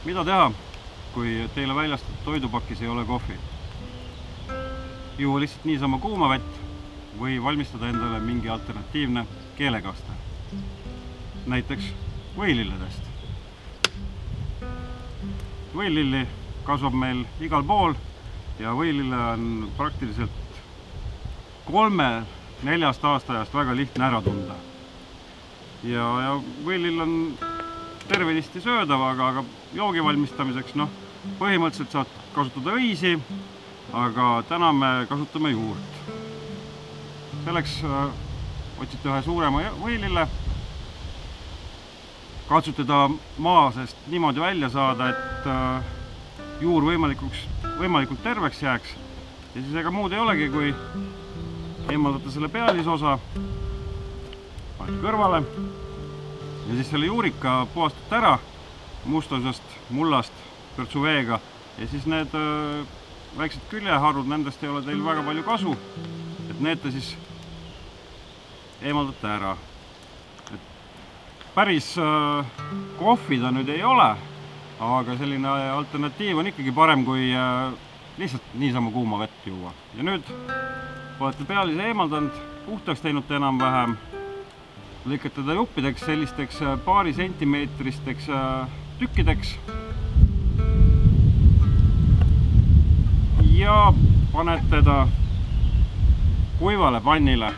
Mida teha, kui teile väljastatud toidupakis ei ole kohvi? Juua lihtsalt niisama kuuma vett või valmistada endale mingi alternatiivne keelekaste. Näiteks võililledest. Võililli kasvab meil igal pool ja võilille on praktiliselt 3-4 aastaajast väga lihtne ära tunda. Ja võilill on tervenisti söödav, aga joogi valmistamiseks põhimõtteliselt saad kasutada õisi, aga täna me kasutame juurt. Selleks otsite ühe suurema võilille, katsute ta maa seest niimoodi välja saada, et juur võimalikult terveks jääks ja siis ega muud ei olegi, kui eemaldate selle pealisosa, panete kõrvale ja siis selle juurika puhastate ära mustusest, mullast, kõrtsu veega ja siis need väiksed küljeharud, nendest ei ole teil väga palju kasu, et need te siis eemaldate ära. Päris kohvi ta nüüd ei ole, aga selline alternatiiv on ikkagi parem kui lihtsalt niisama kuuma vett juua. Ja nüüd olete pealise eemaldanud, puhtaks teinud enam-vähem, lõikate ta juppideks, sellisteks paari sentimeetristeks tükkideks ja panete ta kuivale pannile.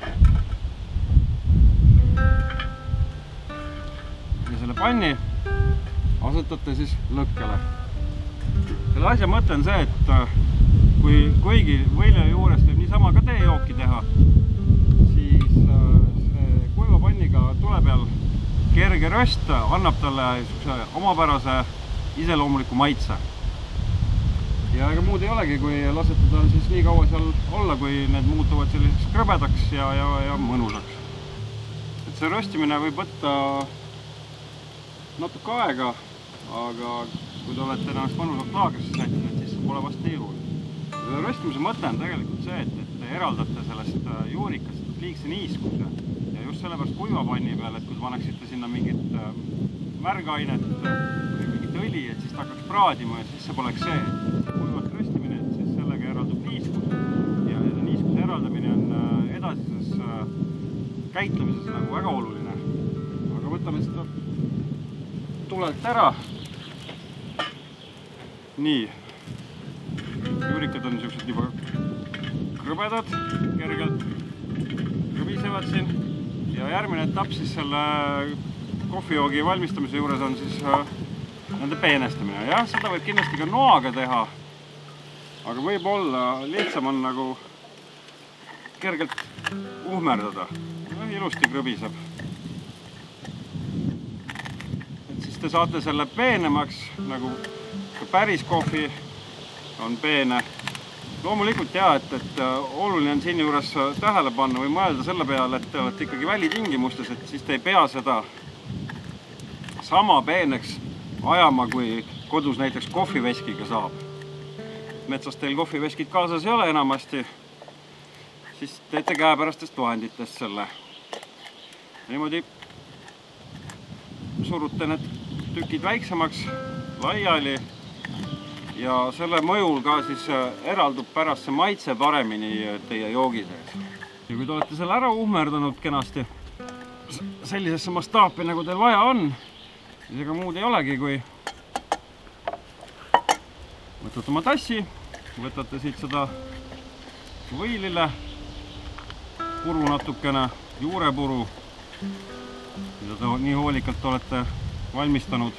Ja selle panni asetate siis lõkkele. Selle asja mõte on see, et kuigi võile juurest võib niisama ka teejooki teha, siis kuiva panniga tule peal kerge röst annab talle omapärase iseloomuliku maitse. Ja ega muud ei olegi, kui lasete tal siis nii kaua seal olla, kui need muutuvad selliseks krõbedaks ja mõnusaks. Et see röstimine võib võtta natuke aega, aga kui te olete ennast mõnusalt laagrisse sättinud, siis see pole vast nii hull. Röstimise mõte on tegelikult see, et te eraldate sellest juurikast liigse niiskuse ja just sellepärast kuiva panni peal, et kui te paneksite sinna mingit märgainet või mingit õli, et siis ta hakkaks praadima ja siis see poleks see. Kuivalt röstimine, et siis sellega eraldub niiskus ja niiskuse eraldamine on edasises käitlemises nagu väga oluline. Aga võtame seda tulelt ära. Nii. Juurikad on niisugused juba krõbedad, kergelt krõbisevad siin ja järgmine etapp siis selle kohvijoogi valmistamise juures on siis nende peenestamine. Jah, seda võib kindlasti ka noaga teha, aga võib-olla lihtsam on nagu kergelt uhmerdada. Ilusti krõbiseb. Et siis te saate selle peenemaks, nagu päris kohvi on peene. Loomulikult et oluline on siin juures tähele panna või mõelda selle peale, et te olete ikkagi välitingimustes, et siis te ei pea seda sama peeneks ajama, kui kodus näiteks kohviveskiga saab. Metsas teil kohviveskid kaasas ei ole enamasti, siis teete käepärastest vahenditest selle. Niimoodi surute need tükid väiksemaks, laiali ja selle mõjul ka siis eraldub pärast see maitse paremini teie joogi sees. Ja kui te olete selle ära uhmerdanud kenasti sellisesse mastaapi, nagu teil vaja on, siis ega muud ei olegi, kui võtate oma tassi, võtate siit seda võilille, puru natukene, juurepuru, mida te nii hoolikalt olete valmistanud.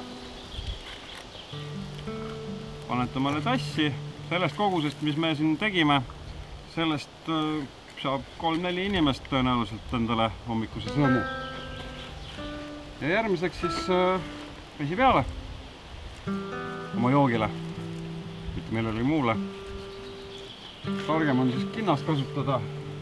Panete omale tassi, sellest kogusest, mis me siin tegime, sellest saab 3-4 inimest tõenäoliselt endale hommikuse sõmu. Ja järgmiseks siis vesi peale oma joogile, mitte millegi muule. Targem on siis kinnast kasutada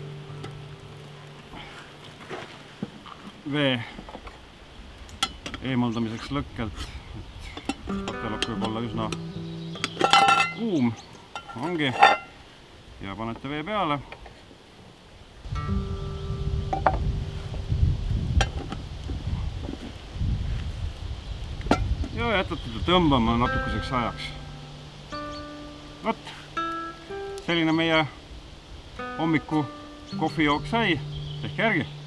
vee eemaldamiseks lõkkelt. Patelok võib olla üsna kuum, ongi, ja panete vee peale. ja jätate ta tõmbama natukeseks ajaks. Vot, selline meie hommiku kohvijook sai, tehke järgi.